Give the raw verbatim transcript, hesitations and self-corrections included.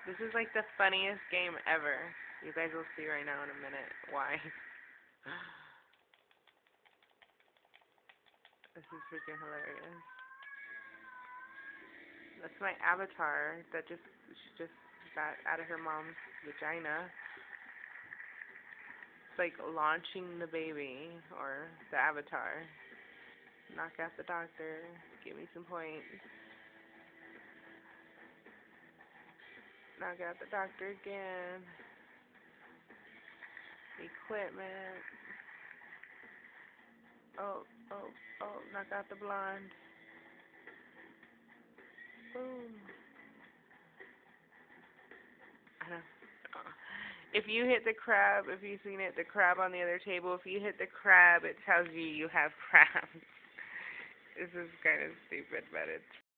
This is like the funniest game ever. You guys will see right now in a minute why. This is freaking hilarious. That's my avatar that just she just got out of her mom's vagina. It's like launching the baby or the avatar. Knock out the doctor. Give me some points. Knock out the doctor again. Equipment. Oh, oh, oh, knock out the blonde. Boom. I don't. If you hit the crab, if you've seen it, the crab on the other table, if you hit the crab, it tells you you have crabs. This is kind of stupid, but it's